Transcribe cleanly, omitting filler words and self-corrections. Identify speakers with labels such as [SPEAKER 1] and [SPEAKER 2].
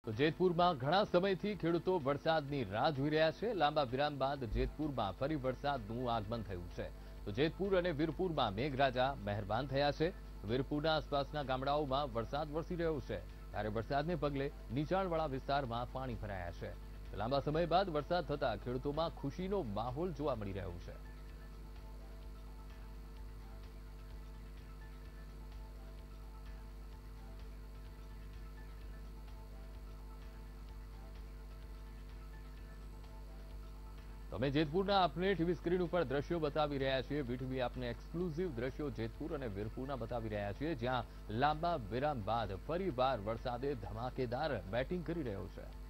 [SPEAKER 1] તો જેતપુરમાં ઘણા સમયથી ખેડૂતો વરસાદની રાહ જોઈ રહ્યા છે। લાંબા વિરામ બાદ જેતપુરમાં ફરી વરસાદનું આગમન થયું છે। તો જેતપુર અને વીરપુરમાં મેઘરાજા મહેરબાન થયા છે। વીરપુરના આસપાસના ગામડાઓમાં વરસાદ વરસી રહ્યો છે। ભારે વરસાદને પગલે નીચાણવાળા વિસ્તારમાં પાણી ભરાયા છે। લાંબા સમય બાદ વરસાદ થતા ખેડૂતોમાં ખુશીનો માહોલ જોવા મળી રહ્યો છે। અમે જેતપુરના આપને ટીવી સ્ક્રીન ઉપર દ્રશ્યો બતાવી રહ્યા છીએ। વીટીવી આપને એક્સક્લુઝિવ દ્રશ્યો જેતપુર અને વીરપુરના બતાવી રહ્યા છીએ, જ્યાં લાંબા વિરામ બાદ ફરીવાર વરસાદે ધમાકેદાર બેટિંગ કરી રહ્યો છે।